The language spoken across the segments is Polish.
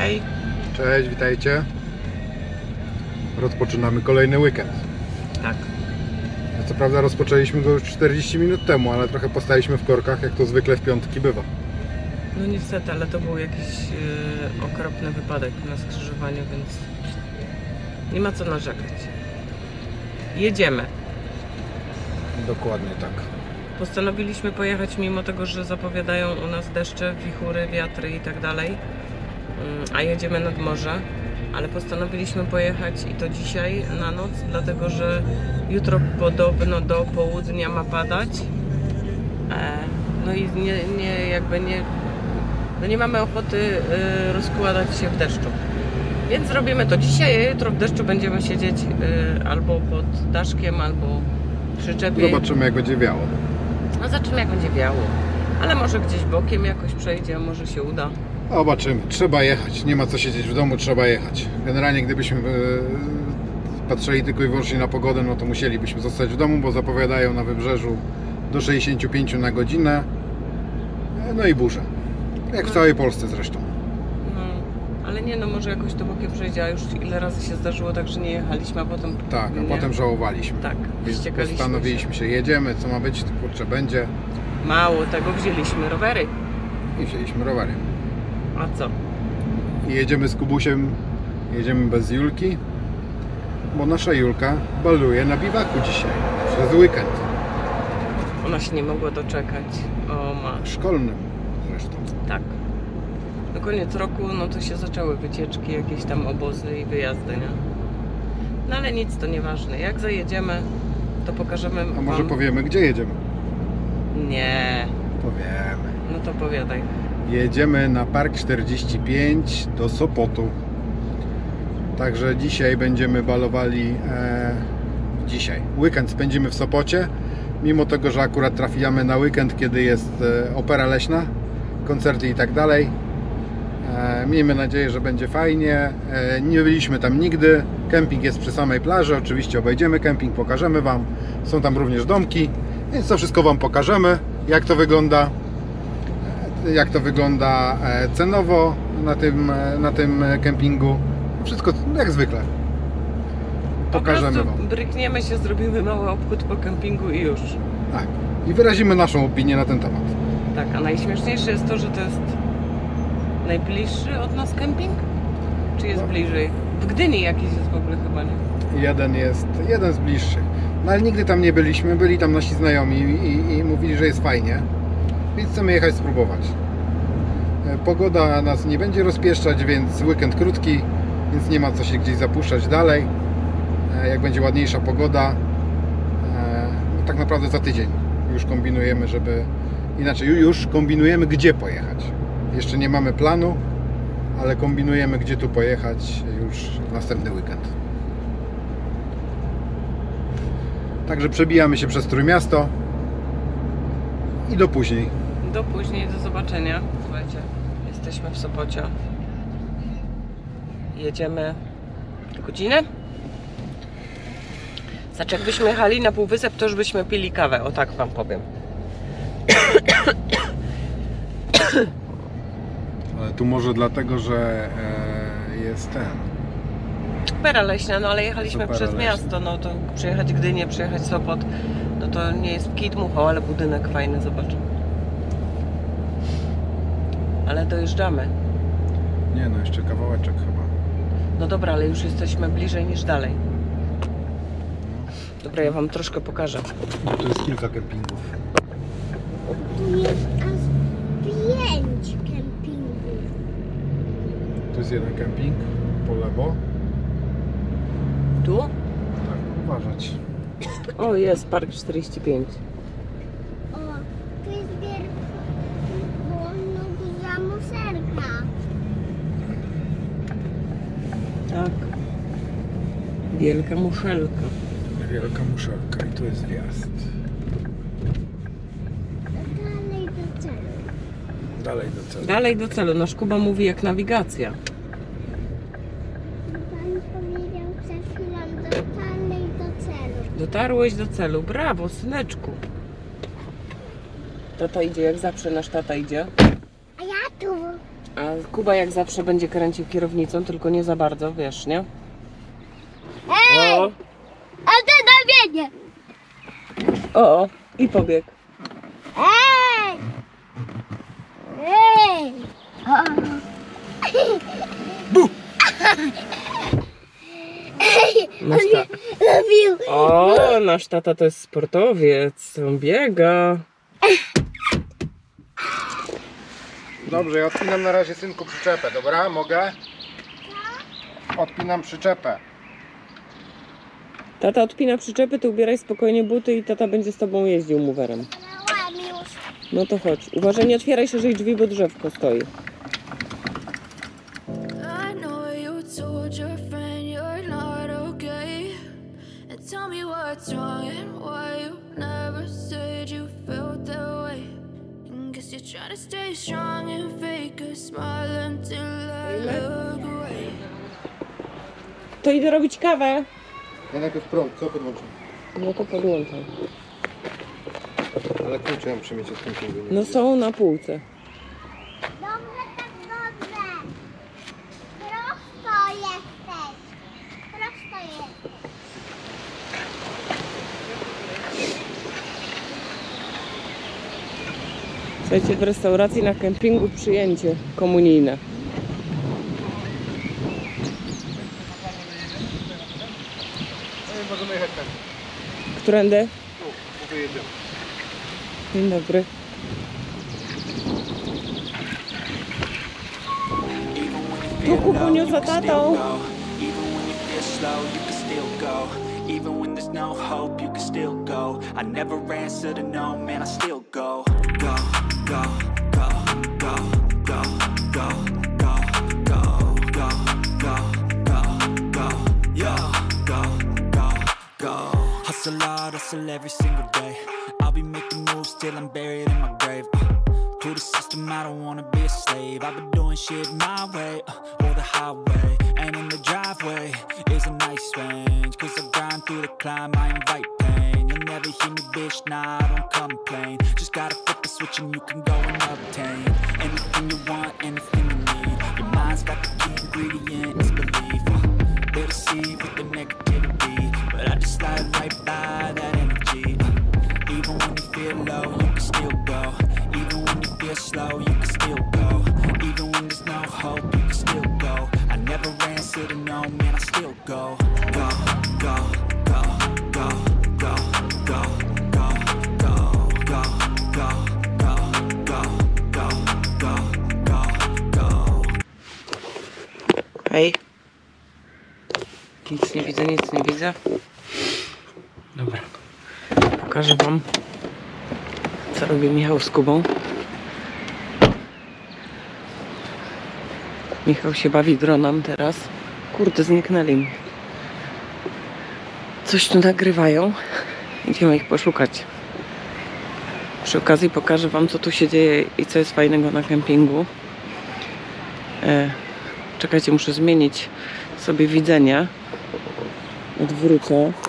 dzisiaj. Cześć, witajcie. Rozpoczynamy kolejny weekend. Tak. No, co prawda rozpoczęliśmy go już 40 minut temu, ale trochę postaliśmy w korkach, jak to zwykle w piątki bywa. No niestety, ale to był jakiś okropny wypadek na skrzyżowaniu, więc nie ma co narzekać. Jedziemy. Dokładnie tak. Postanowiliśmy pojechać mimo tego, że zapowiadają u nas deszcze, wichury, wiatry i tak dalej, a jedziemy nad morze, ale postanowiliśmy pojechać i to dzisiaj na noc, dlatego że jutro podobno do południa ma padać. No i nie mamy ochoty rozkładać się w deszczu. Więc zrobimy to dzisiaj, a jutro w deszczu będziemy siedzieć albo pod daszkiem, albo w przyczepie. Zobaczymy, jak będzie wiało. No zobaczymy, jak będzie wiało. Ale może gdzieś bokiem jakoś przejdzie, a może się uda. Zobaczymy. Trzeba jechać. Nie ma co siedzieć w domu, trzeba jechać. Generalnie gdybyśmy patrzyli tylko i wyłącznie na pogodę, no to musielibyśmy zostać w domu, bo zapowiadają na wybrzeżu do 65 na godzinę. No i burze. Jak w całej Polsce zresztą. No, ale nie, no może jakoś to bokiem przejdzie, a już ile razy się zdarzyło, tak, że nie jechaliśmy, a potem... Tak, a nie. potem żałowaliśmy. Tak, Więc wściekaliśmy postanowiliśmy się, jedziemy, co ma być, to kurczę będzie. Mało tego, wzięliśmy rowery. I wzięliśmy rowery. A co? I jedziemy z Kubusiem, jedziemy bez Julki, bo nasza Julka baluje na biwaku dzisiaj, przez weekend. Ona się nie mogła doczekać. O Szkolnym zresztą. Tak. Na koniec roku, no to się zaczęły wycieczki, jakieś tam obozy i wyjazdy, nie? No ale nic, to nieważne. Jak zajedziemy, to pokażemy A może wam... powiemy, gdzie jedziemy? Nie. Powiemy. No to powiadaj. Jedziemy na Park 45 do Sopotu. Także dzisiaj będziemy balowali. Dzisiaj. Weekend spędzimy w Sopocie. Mimo tego, że akurat trafiamy na weekend, kiedy jest opera leśna, koncerty i tak dalej. Miejmy nadzieję, że będzie fajnie. Nie byliśmy tam nigdy. Kemping jest przy samej plaży. Oczywiście obejdziemy kemping, pokażemy Wam. Są tam również domki, więc to wszystko Wam pokażemy. Jak to wygląda cenowo na tym kempingu. Wszystko jak zwykle. Pokażemy Po Wam. prostu brykniemy się, zrobimy mały obchód po kempingu i już. Tak. I wyrazimy naszą opinię na ten temat. Tak, a najśmieszniejsze jest to, że to jest najbliższy od nas kemping? Czy jest bliżej? W Gdyni jakiś jest w ogóle chyba, nie? Jeden z bliższych. No ale nigdy tam nie byliśmy. Byli tam nasi znajomi i mówili, że jest fajnie. Więc chcemy jechać spróbować. Pogoda nas nie będzie rozpieszczać, więc weekend krótki, więc nie ma co się gdzieś zapuszczać dalej. Jak będzie ładniejsza pogoda, no tak naprawdę za tydzień już kombinujemy, już kombinujemy, gdzie pojechać. Jeszcze nie mamy planu, ale kombinujemy, gdzie tu pojechać już w następny weekend. Także przebijamy się przez Trójmiasto i do później. Do później, do zobaczenia. Słuchajcie, jesteśmy w Sopocie. Jedziemy godzinę. Znaczy, jakbyśmy jechali na Półwysep, to już byśmy pili kawę. O tak wam powiem. Ale tu może dlatego, że jest ten. Opera leśna, no ale jechaliśmy Opera przez leśna. miasto, no to przejechać Gdynię, przejechać Sopot, no to nie jest kit muchał, ale budynek fajny, zobacz. Ale dojeżdżamy. Nie no, jeszcze kawałeczek chyba. No dobra, ale już jesteśmy bliżej niż dalej. Dobra, ja wam troszkę pokażę. No, tu jest kilka kempingów. Tu jest aż 5 kempingów. Tu jest jeden kemping po lewo. Tu? Tak, uważać. O, jest Park 45. O, tu jest duża muszelka. Tak. Wielka muszelka. Wielka muszelka i tu jest wjazd. Dalej do celu. Dalej do celu. Dalej do celu. Nasz Kuba mówi jak nawigacja. Pan powiedział przed chwilą dalej do celu. Dotarłeś do celu. Brawo, syneczku. Tata idzie jak zawsze, nasz tata idzie. A ja tu. A Kuba jak zawsze będzie kręcił kierownicą, tylko nie za bardzo, wiesz, nie? Ej! O, A ty na mnie! o, i pobiegł. Ej! Ej! O. Nasz On mnie lubił. O, nasz tata to jest sportowiec, on biega. Dobrze, ja odpinam na razie, synku, przyczepę, dobra? Mogę? Odpinam przyczepę. Tata odpina przyczepy, ty ubieraj spokojnie buty i tata będzie z tobą jeździł mowerem. Brałam już. No to chodź. Uważaj, nie otwieraj szerzej drzwi, bo drzewko stoi. I know you told your friend you're not okay. And tell me what's wrong and why you never said you felt that way. And guess you're trying to stay strong and fake a smile until I look away. To idę robić kawę. Ja najpierw prąd, co podłączam? No to podłączam. Ale klucze muszę mieć od kempingu. No są na półce. Dobrze, tak dobrze. Prosto jesteś. Prosto jesteś. Słuchajcie, w restauracji na kempingu przyjęcie komunijne. Możemy jechać tam. Którędy? Tu wyjedziemy. Dzień dobry. Tu Kubuniu za tatą. Even when you feel slow, you can still go. Even when there's no hope, you can still go. I never answer to no, man, I still go. Go, go, go, go, go, go, go, go, go, go, go, go, yo, go, go, go. Hustle hard, hustle every single day. I'll be making moves till I'm buried in my grave. To the system, I don't wanna be a slave. I've been doing shit my way, or the highway. And in the driveway is a nice range. Cause I grind through the climb, I invite pain. You'll never hear me, bitch, nah, I don't complain. Just gotta flip the switch and you can go and obtain anything you want, anything you need. Your mind's got the key ingredient, it's belief. They'll deceive with the negativity, but I just slide right by that energy. Even when you feel low, you can still go. Even when you feel slow, you can still go. Even when there's no hope, you can still go. I never answer to no, man, I still go. Go, go, go, go, go, go, go, go, go, go, go, go, go, go, go, go. Hej. Nic nie widzę, nic nie widzę. Dobra. Pokażę wam, co robi Michał z Kubą. Michał się bawi dronem teraz. Kurde, zniknęli mi. Coś tu nagrywają. Idziemy ich poszukać. Przy okazji pokażę wam, co tu się dzieje i co jest fajnego na kempingu. Czekajcie, muszę zmienić sobie widzenie. Odwrócę.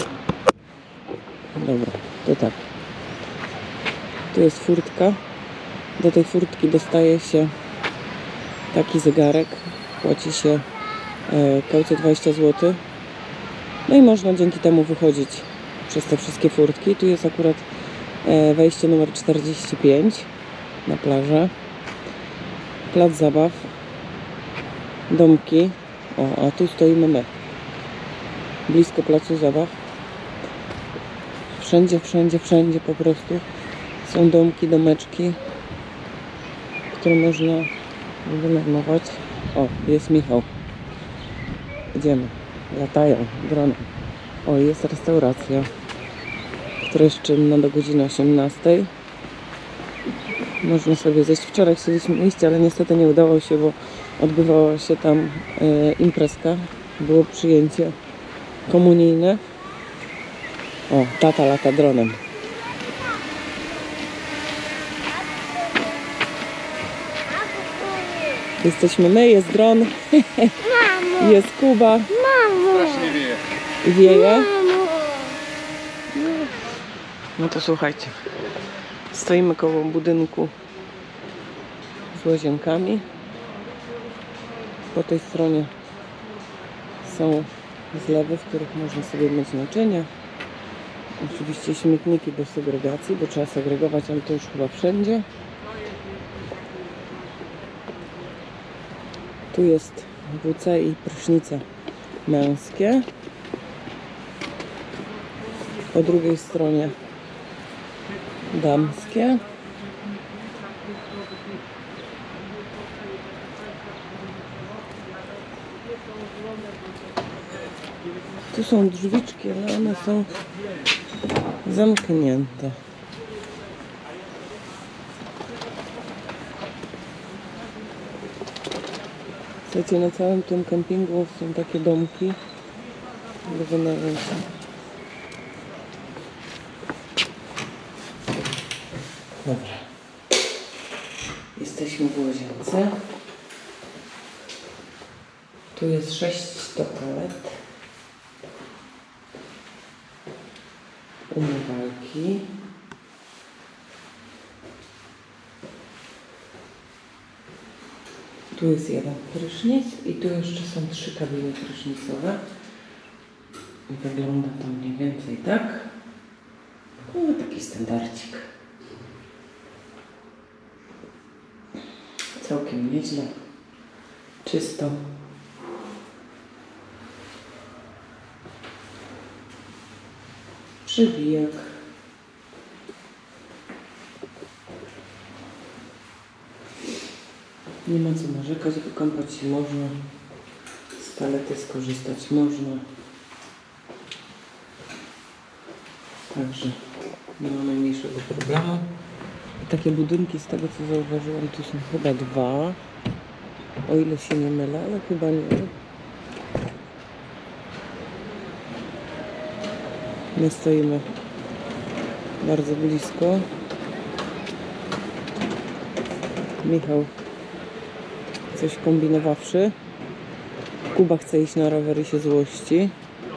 Dobra, to tak. Tu jest furtka. Do tej furtki dostaje się taki zegarek. Płaci się kaucję 20 zł. No i można dzięki temu wychodzić przez te wszystkie furtki. Tu jest akurat wejście numer 45 na plażę. Plac zabaw. Domki. O, a tu stoimy my. Blisko placu zabaw. Wszędzie, wszędzie, wszędzie po prostu są domki, domeczki, które można wynajmować. O, jest Michał. Idziemy. Latają dronem. O, jest restauracja, która jest czynna do godziny 18. Można sobie zjeść. Wczoraj chcieliśmy iść, ale niestety nie udało się, bo odbywała się tam imprezka. Było przyjęcie komunijne. O, tata lata dronem. Jesteśmy my, jest dron, Mamo! jest Kuba, Mamo! Strasznie wieje. wieje. Mamo! No to słuchajcie, stoimy koło budynku z łazienkami. Po tej stronie są zlewy, w których można sobie myć naczynia. Oczywiście śmietniki do segregacji, bo trzeba segregować, ale to już chyba wszędzie. Tu jest WC i prysznice męskie. Po drugiej stronie damskie. Tu są drzwiczki, ale one są zamknięte. Słuchajcie, na całym tym kempingu są takie domki do wynajęcia. Dobra. Jesteśmy w łazience. Tu jest 6 toalet. Umywalki. Tu jest jeden prysznic i tu jeszcze są 3 kabiny prysznicowe. I wygląda to mniej więcej tak. No taki standardzik. Całkiem nieźle. Czysto. Przywijak. Nie ma co narzekać, wykąpać się można. Z palety skorzystać można. Także nie ma najmniejszego problemu. I takie budynki, z tego co zauważyłam, tu są chyba 2. O ile się nie mylę, ale chyba nie. My stoimy bardzo blisko. Michał coś kombinowawszy. Kuba chce iść na rower i się złości.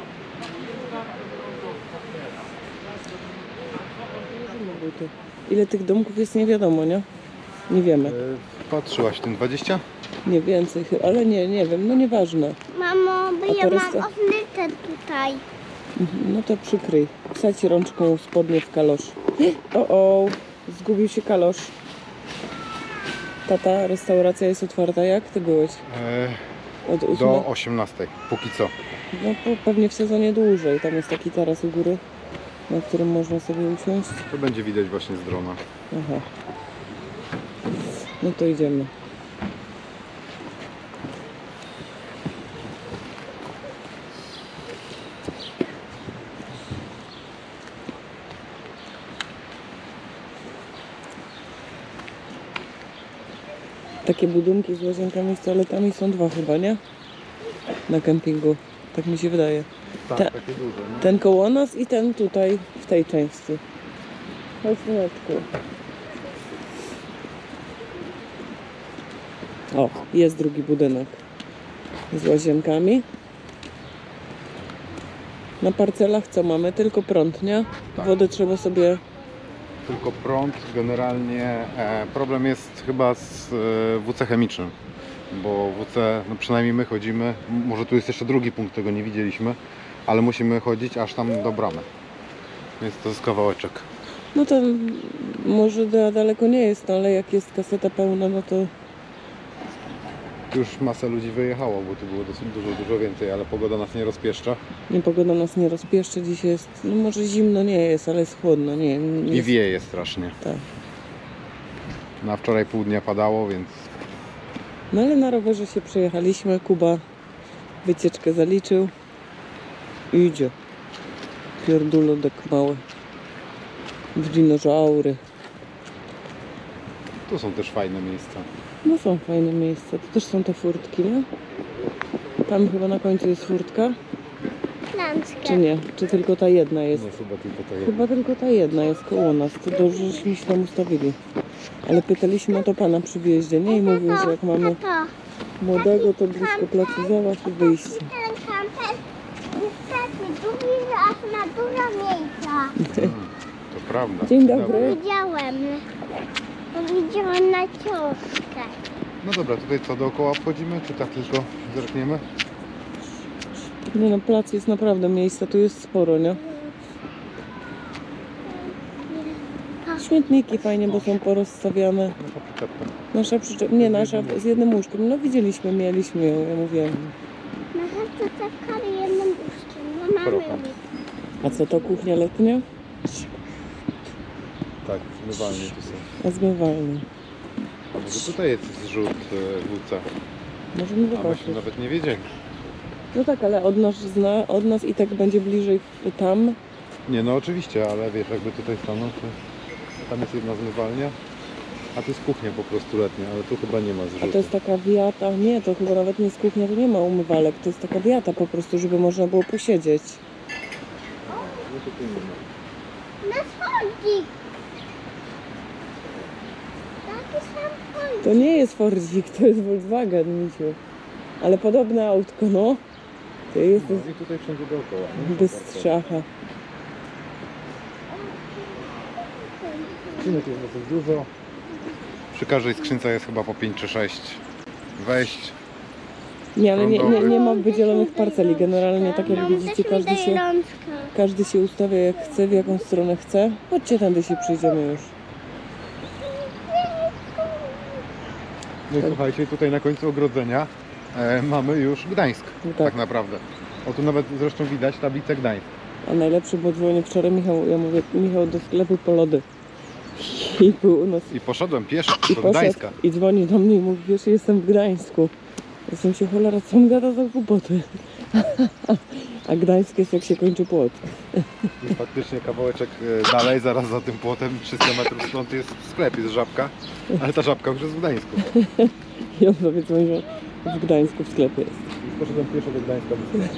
Ile tych domków jest, nie wiadomo, nie? Nie wiemy. Patrzyłaś w tym 20? Nie więcej, ale nie wiem, no nieważne. Mamo, bo A ja to mam resta- odlitę tutaj. No to przykryj. Wsadź rączką spodnie w kalosz. O, zgubił się kalosz. Tata, restauracja jest otwarta. Jak ty byłeś? Od 8? Do 18, póki co. No pewnie w sezonie dłużej. Tam jest taki taras u góry, na którym można sobie usiąść. To będzie widać właśnie z drona. Aha. No to idziemy. Takie budynki z łazienkami, z toaletami są 2 chyba, nie? Na kempingu. Tak mi się wydaje. Tak, Te- takie duże. No. Ten koło nas i ten tutaj, w tej części. Chodź, syneczku. O, jest drugi budynek. Z łazienkami. Na parcelach co mamy? Tylko prąd, nie? Tak. Wodę trzeba sobie... Tylko prąd. Generalnie problem jest chyba z WC chemicznym. Bo WC, no przynajmniej my chodzimy, może tu jest jeszcze drugi punkt, tego nie widzieliśmy, ale musimy chodzić aż tam do bramy. Więc to jest kawałeczek. No to może daleko nie jest, no ale jak jest kaseta pełna, no to... Już masa ludzi wyjechało, bo tu było dosyć dużo więcej, ale pogoda nas nie rozpieszcza. Nie, pogoda nas nie rozpieszczy. Dzisiaj jest, no może zimno nie jest, ale jest chłodno. Nie I jest... wieje strasznie. Tak. Na wczoraj pół dnia padało, więc No ale na rowerze się przejechaliśmy. Kuba wycieczkę zaliczył. Idzie. Pierdolodek mały. W dinozaury. tu są też fajne miejsca. No są fajne miejsca. To też są te furtki, nie? Tam chyba na końcu jest furtka. Lanskę. Czy nie? Czy tylko ta jedna jest? Nie, chyba tylko to jest. Chyba tylko ta jedna jest koło nas. To dobrze, żeśmy się tam ustawili. Ale pytaliśmy o to pana przy wjeździe, nie? I mówił, że jak mamy Tato, młodego, to blisko placu zabaw i wyjście. ten kamper jest taki długi, że aż ma dużo miejsca. To prawda. Dzień dobry. Widziałem na książkę. No dobra, tutaj co, dookoła wchodzimy, czy tak tylko zerkniemy? Nie no, plac jest naprawdę, miejsca tu jest sporo, nie? Śmietniki fajnie, bo są porozstawiane. Nasza przyczepka. Nasza przyczep... Nie, nasza z jednym łóżkiem. No widzieliśmy, mieliśmy ją, ja mówiłem. Na chętce czekali jednym uszkiem. No mamy Procha. łyk. A co to, kuchnia letnia? Tak, zmywalnie tu są. A zmywalnia. Może tutaj jest zrzut WC, Możemy a zobaczyć. myśmy nawet nie wiedzieli. No tak, ale od nas i tak będzie bliżej tam. Nie, no oczywiście, ale wiesz, jakby tutaj stanął, to tam jest jedna zmywalnia, a tu jest kuchnia po prostu letnia, ale tu chyba nie ma A zrzutu. to jest taka wiata. Nie, to chyba nawet nie jest kuchnia, to nie ma umywalek. To jest taka wiata po prostu, żeby można było posiedzieć. No to tu nie ma. Na schodzik. Taki sam schodzik. To nie jest Fordzik, to jest Volkswagen, misiu. Ale podobne autko, no. To jest No i tutaj wszędzie dookoła. nie? bez strzacha. Skrzynek jest dosyć dużo. Przy każdej skrzynce jest chyba po 5 czy 6 wejść. Nie, ale nie ma wydzielonych parceli. Generalnie tak jak Mamo, widzicie, też mi daje rączkę. każdy się ustawia jak chce, w jaką stronę chce. Chodźcie, tędy się przyjdziemy już. No i słuchajcie, tutaj na końcu ogrodzenia mamy już Gdańsk, No tak tak. naprawdę. O tu nawet zresztą widać tablicę Gdańsk. A najlepszy, bo dzwonię wczoraj Michał, ja mówię, Michał do sklepu po lody. I był u nas. I poszedłem pieszo I do poszedł Gdańska. i dzwoni do mnie i mówi, wiesz, jestem w Gdańsku. Jestem się cholera, co on gada za głupoty. A Gdańsk jest jak się kończy płot. I faktycznie kawałeczek dalej, zaraz za tym płotem, 300 metrów stąd jest sklep, jest żabka, ale ta żabka już jest w Gdańsku. I on sobie dzwoni, że w Gdańsku w sklepie jest. I poszedłem pieszo do Gdańska.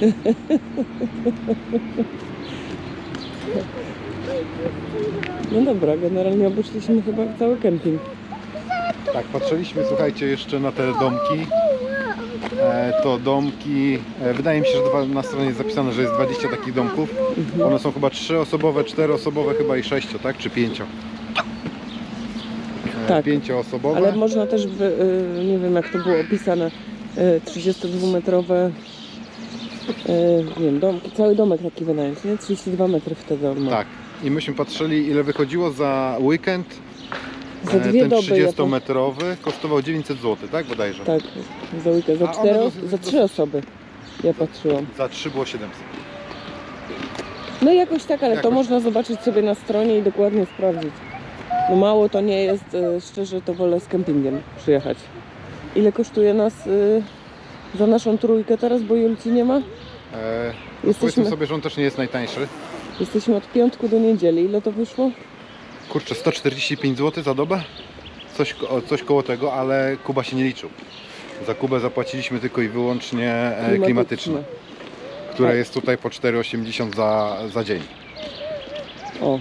No dobra, generalnie obeszliśmy chyba cały kemping. Tak, patrzyliśmy, słuchajcie, jeszcze na te domki. To domki, wydaje mi się, że na stronie jest zapisane, że jest 20 takich domków. One są chyba 3-osobowe, 4-osobowe chyba i 6, tak? Czy 5? Tak. 5-osobowe. Ale można też, nie wiem jak to było opisane, 32-metrowe, nie wiem, domki, cały domek taki wydaje się, nie? 32 metry wtedy on ma. Tak. I myśmy patrzyli, ile wychodziło za weekend. Za dwie Ten doby. 30-metrowy kosztował 900 zł, tak? Bodajże. Tak, za weekend, za, A one za 3 osoby. Ja patrzyłam. Za 3 było 700. No jakoś tak, ale to Jakoś. można zobaczyć sobie na stronie i dokładnie sprawdzić. No mało to nie jest, szczerze to wolę z kempingiem przyjechać. Ile kosztuje nas za naszą trójkę teraz, bo Julci nie ma? Powiedzmy sobie, że on też nie jest najtańszy. Jesteśmy od piątku do niedzieli. Ile to wyszło? Kurczę, 145 zł za dobę? Coś koło tego, ale Kuba się nie liczył. Za Kubę zapłaciliśmy tylko i wyłącznie klimatyczne, które Tak. jest tutaj po 4,80 za dzień. O.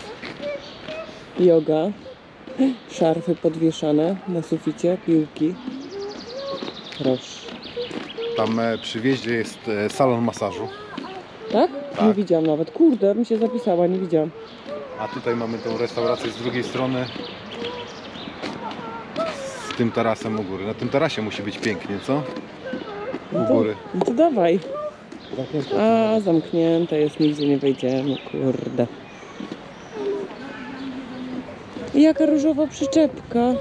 Yoga. Szarfy podwieszane na suficie, piłki. Proszę. Tam przy wjeździe jest salon masażu, Tak? Tak. Nie widziałam nawet. Kurde, mi się zapisała, nie widziałam. a tutaj mamy tą restaurację z drugiej strony z tym tarasem u góry. Na tym tarasie musi być pięknie, co? No U to, góry. no to dawaj. A, zamknięte jest, nigdzie nie wejdziemy, kurde. Jaka różowa przyczepka.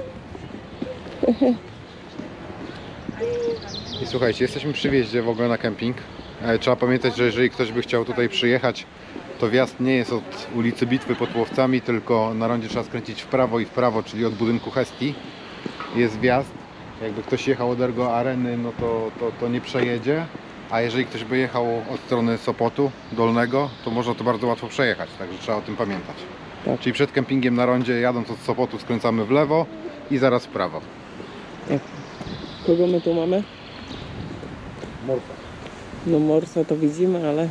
I słuchajcie, jesteśmy przy wjeździe w ogóle na kemping. Trzeba pamiętać, że jeżeli ktoś by chciał tutaj przyjechać, to wjazd nie jest od ulicy Bitwy pod Łowcami, tylko na rondzie trzeba skręcić w prawo, czyli od budynku Hestii. Jest wjazd. Jakby ktoś jechał od Ergo Areny, no to nie przejedzie. A jeżeli ktoś by jechał od strony Sopotu Dolnego, to można to bardzo łatwo przejechać, także trzeba o tym pamiętać. Tak. Czyli przed kempingiem na rondzie, jadąc od Sopotu, skręcamy w lewo i zaraz w prawo. Tak. Kogo my tu mamy? Morsa. No morsa to widzimy, ale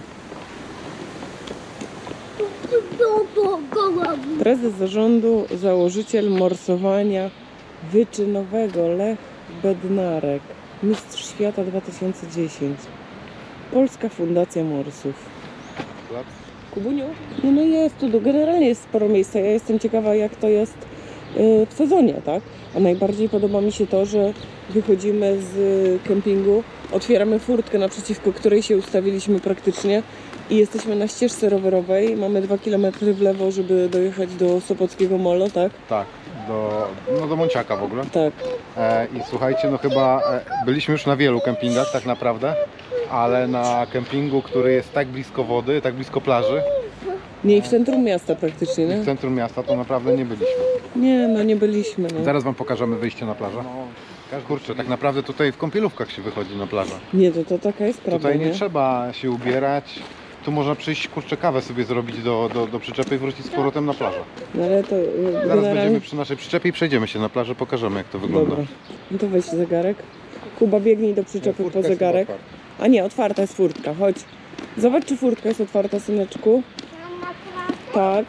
prezes zarządu, założyciel morsowania wyczynowego Lech Bednarek, mistrz świata 2010, Polska Fundacja Morsów. Plac? Kubuniu? Nie, no jest tu, generalnie jest sporo miejsca. Ja jestem ciekawa jak to jest w sezonie, tak? A najbardziej podoba mi się to, że wychodzimy z kempingu, otwieramy furtkę, naprzeciwko której się ustawiliśmy praktycznie i jesteśmy na ścieżce rowerowej. Mamy 2 km w lewo, żeby dojechać do Sopockiego Molo, tak? Tak, do Monciaka w ogóle. Tak. I słuchajcie, no chyba byliśmy już na wielu kempingach tak naprawdę, ale na kempingu, który jest tak blisko wody, tak blisko plaży, Nie, i w centrum miasta praktycznie, nie? w centrum miasta, to naprawdę nie byliśmy. Nie, no nie byliśmy, no. Zaraz wam pokażemy wyjście na plażę. Kurczę, tak naprawdę tutaj w kąpielówkach się wychodzi na plażę. Nie, to taka jest prawda, Tutaj nie trzeba się ubierać. Tu można przyjść, kurczę, kawę sobie zrobić do przyczepy i wrócić z powrotem na plażę. No ale to Zaraz będziemy przy naszej przyczepie i przejdziemy się na plażę, pokażemy jak to wygląda. Dobra, no to weź zegarek. Kuba, biegnij do przyczepy Furtka po jest zegarek. chyba A nie, otwarta jest furtka, chodź. Zobacz, czy furtka jest otwarta, syneczku. Tak.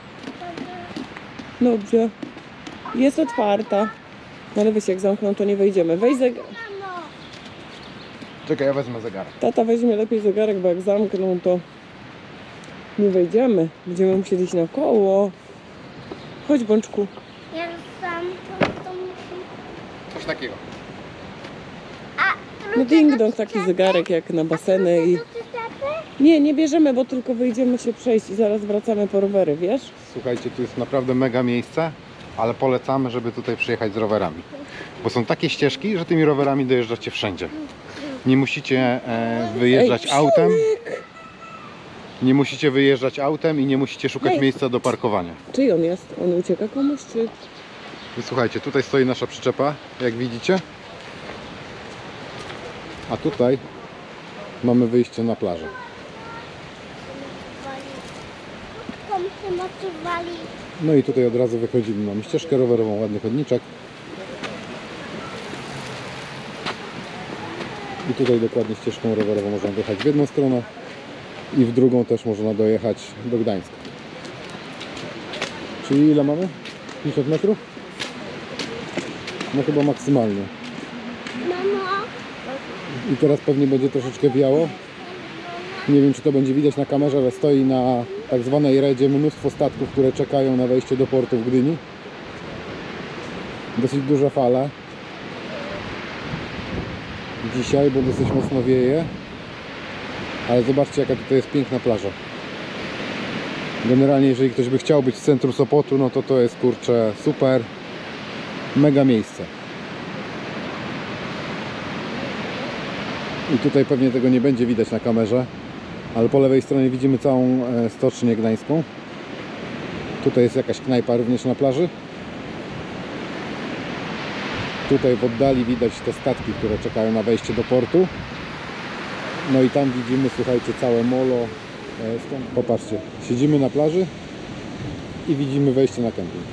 Dobrze. Jest otwarta. No ale weź, jak zamkną, to nie wejdziemy. Weź zegarek. Czekaj, ja wezmę zegarek. Tata weźmie lepiej zegarek, bo jak zamkną, to nie wejdziemy. Będziemy musieli iść naokoło. Chodź, Bączku. Ja sam to muszę... Coś takiego. No ding-dong, taki zegarek jak na baseny i... Nie bierzemy, bo tylko wyjdziemy się przejść i zaraz wracamy po rowery, wiesz? Słuchajcie, tu jest naprawdę mega miejsce, ale polecamy, żeby tutaj przyjechać z rowerami. Bo są takie ścieżki, że tymi rowerami dojeżdżacie wszędzie. Nie musicie wyjeżdżać autem. Nie musicie wyjeżdżać autem i nie musicie szukać miejsca do parkowania. Czyj on jest? On ucieka komuś, czy... I słuchajcie, tutaj stoi nasza przyczepa, jak widzicie. A tutaj mamy wyjście na plażę. Tam się motywali. No i tutaj od razu wychodzimy. Mamy ścieżkę rowerową, ładny chodniczek. I tutaj dokładnie ścieżką rowerową można dojechać w jedną stronę i w drugą też można dojechać do Gdańska. Czyli ile mamy? 50 metrów? No chyba maksymalnie. Mamo, I teraz pewnie będzie troszeczkę wiało. Nie wiem, czy to będzie widać na kamerze, ale stoi na tak zwanej redzie mnóstwo statków, które czekają na wejście do portu w Gdyni. Dosyć duże fale dzisiaj, bo dosyć mocno wieje. Ale zobaczcie, jaka tutaj jest piękna plaża. Generalnie, jeżeli ktoś by chciał być w centrum Sopotu, no to jest, kurczę, super, mega miejsce. I tutaj pewnie tego nie będzie widać na kamerze, ale po lewej stronie widzimy całą stocznię gdańską. Tutaj jest jakaś knajpa również na plaży. Tutaj w oddali widać te statki, które czekają na wejście do portu. No i tam widzimy, słuchajcie, całe molo. Popatrzcie, siedzimy na plaży i widzimy wejście na kemping.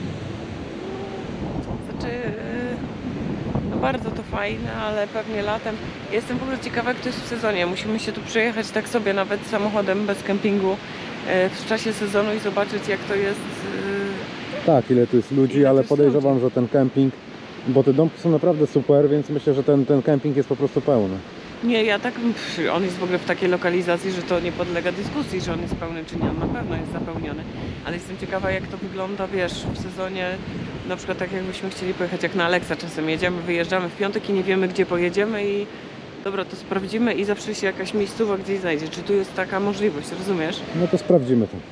Znaczy, no bardzo to fajne, ale pewnie latem. Jestem w ogóle ciekawa, jak to jest w sezonie. Musimy się tu przejechać tak sobie, nawet samochodem, bez kempingu, w czasie sezonu i zobaczyć, jak to jest. Tak, ile tu jest ludzi, Ile tu ale jest podejrzewam, ludzi. że ten kemping, bo te domki są naprawdę super, więc myślę, że ten kemping jest po prostu pełny. Nie, ja tak, on jest w ogóle w takiej lokalizacji, że to nie podlega dyskusji, że on jest pełny czy nie, on na pewno jest zapełniony. Ale jestem ciekawa, jak to wygląda, wiesz, w sezonie, na przykład tak jakbyśmy chcieli pojechać jak na Alexa, czasem jedziemy, wyjeżdżamy w piątek i nie wiemy, gdzie pojedziemy i dobra, to sprawdzimy i zawsze się jakaś miejscowa gdzieś znajdzie. Czy tu jest taka możliwość, rozumiesz? No to sprawdzimy to.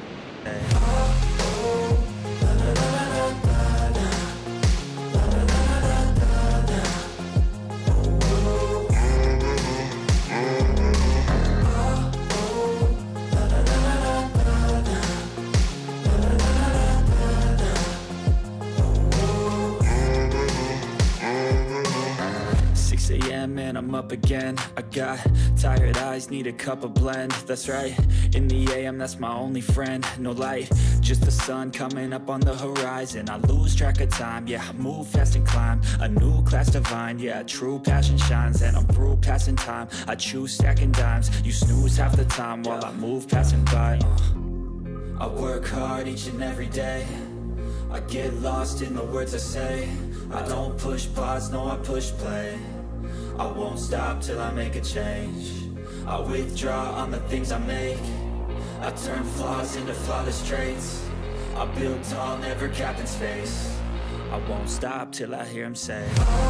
And I'm up again. I got tired eyes, need a cup of blend. That's right, in the AM, that's my only friend. No light, just the sun coming up on the horizon. I lose track of time, yeah, I move fast and climb a new class divine, yeah, true passion shines. And I'm through passing time, I choose stacking dimes. You snooze half the time while I move passing by. I work hard each and every day. I get lost in the words I say. I don't push pause, no, I push play. I won't stop till I make a change. I withdraw on the things I make. I turn flaws into flawless traits. I build tall, never capped in space. I won't stop till I hear him say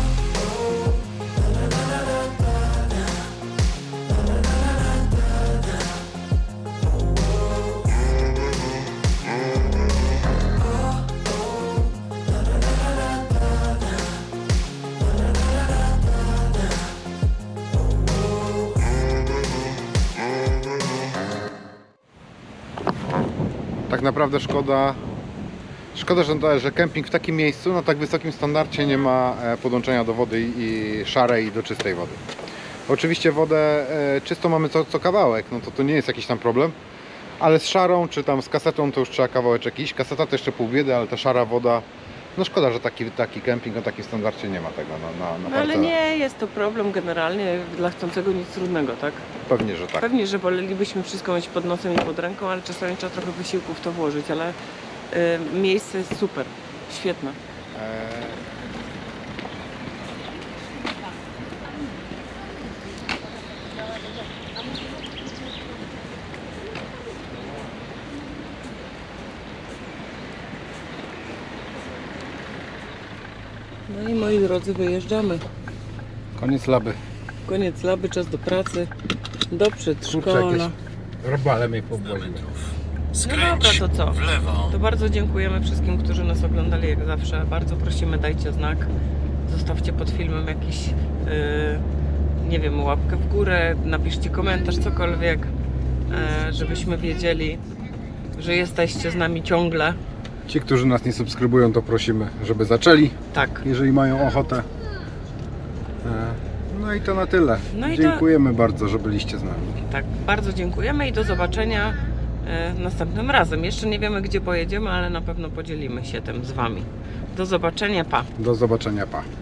Tak naprawdę szkoda, że kemping w takim miejscu, na tak wysokim standardzie nie ma podłączenia do wody i szarej i do czystej wody. Oczywiście wodę czystą mamy co kawałek, no to nie jest jakiś tam problem, ale z szarą czy tam z kasetą to już trzeba kawałeczek iść. Kaseta to jeszcze pół biedy, ale ta szara woda, no szkoda, że taki kemping o takim standardzie nie ma tego na No ale parcelach. nie jest to problem generalnie dla chcącego nic trudnego, tak? Pewnie, że tak. Pewnie, że wolelibyśmy wszystko mieć pod nosem i pod ręką, ale czasami trzeba trochę wysiłku w to włożyć, ale miejsce jest super, świetne. No i moi drodzy, wyjeżdżamy. Koniec laby. Koniec laby, czas do pracy, do przedszkola. Robale mnie pobłaziły. No dobra, to co? To bardzo dziękujemy wszystkim, którzy nas oglądali jak zawsze. Bardzo prosimy, dajcie znak. Zostawcie pod filmem jakiś, nie wiem, łapkę w górę, napiszcie komentarz, cokolwiek, żebyśmy wiedzieli, że jesteście z nami ciągle. Ci, którzy nas nie subskrybują, to prosimy, żeby zaczęli, Tak. jeżeli mają ochotę. No i to na tyle. No i Dziękujemy bardzo, że byliście z nami. Tak, bardzo dziękujemy i do zobaczenia następnym razem. Jeszcze nie wiemy, gdzie pojedziemy, ale na pewno podzielimy się tym z Wami. Do zobaczenia, pa! Do zobaczenia, pa.